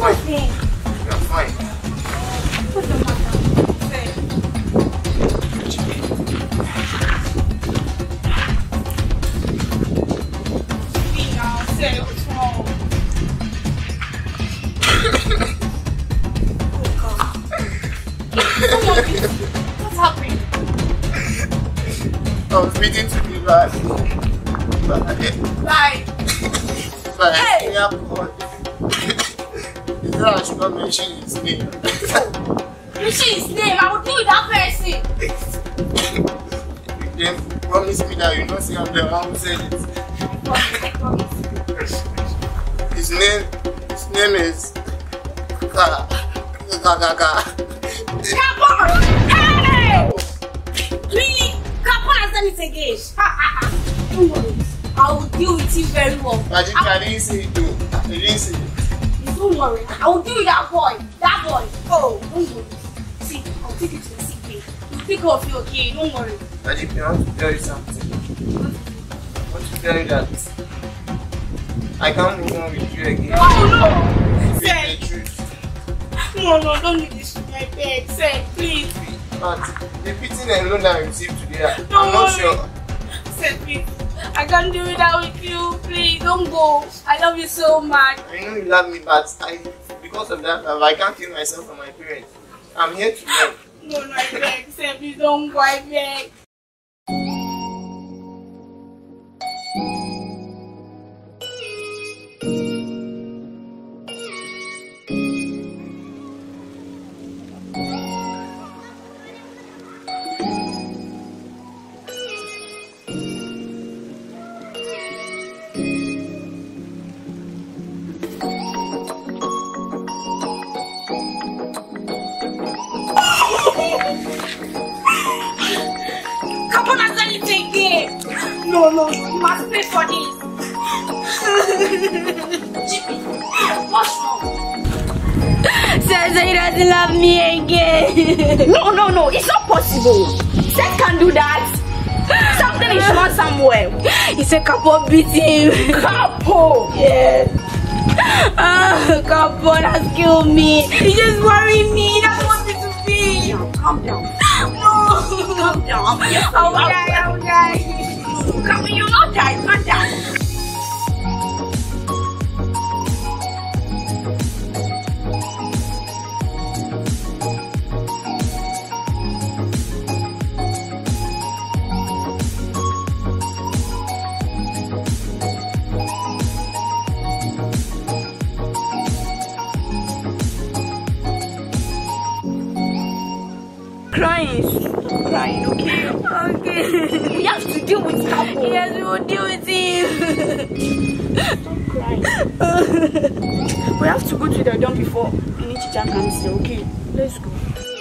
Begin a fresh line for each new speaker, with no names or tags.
fine. You're fine.
What's the matter? Say. See now, say what's wrong? What's happening?
I was beating to be bad.
Bye.
Hey! Yeah, is that I should not mention his name?
Mention his name, I will deal with that person.
Then promise me that you don't say I'm the one who said it.
I promise.
His name is
Come on! Hey! Really? Come on and send it again. Don't worry. I will deal with you very well.
Magic, I didn't say it though. I didn't say it.
Don't worry. I will deal with that boy. That boy. Oh, don't worry. See, I'll take you to the sick bay. We'll take care of you, okay? Don't worry.
Magic, I want to tell you something. I want to tell you that I can't move on with you again.
Oh no!
Say the truth.
No, don't do this to my bed. Say, please.
But the beating alone that I received today, I'm
Don't
not
worry.
sure.
Say, please. I can't do without with you. Please, don't go. I love you so much.
I know you love me, but because of that, I can't kill myself from my parents. I'm here to learn.
No, I beg. Say, please, don't go. I beg. Come on and send it again. No, you must pay for this. Jimmy, what's wrong?
Says he doesn't love me again. No, it's not possible. Seth can't do that. Something is wrong somewhere. He said Capo beat him. Capo? Yes. Capo has killed me. He just worried me. He doesn't want me to be.
Calm down.
No.
Calm down.
I will die.
Come on, you'll not die. Calm down.
Crying, okay? Okay. We have to deal with Capo. Yes, we will deal with him. Don't cry. We have to go to the dorm before any teacher comes here, okay? Let's go.